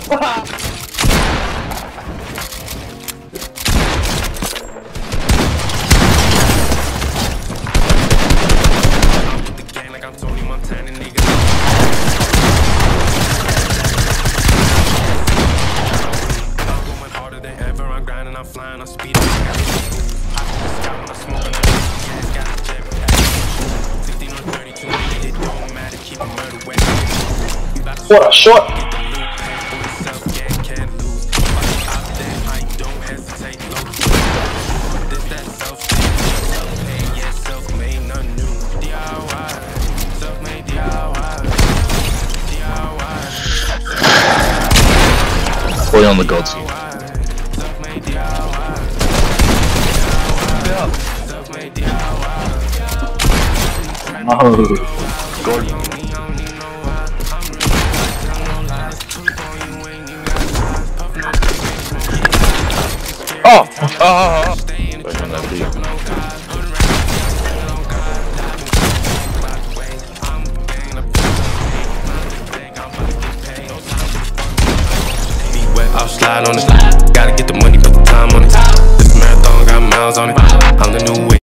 I'm flying, I'm speeding. I when I'm smoking, got a jet 16 or 32, it don't matter, keep a murder weapon. What a shot! This that self-made, yeah, self-made, nothing new. DIY, self-made DIY. Play on the gold team. Oh. Gordon. Oh! Oh! I'll slide on it. Gotta get the money, put the time on it. This marathon got miles on it. I'm the new way.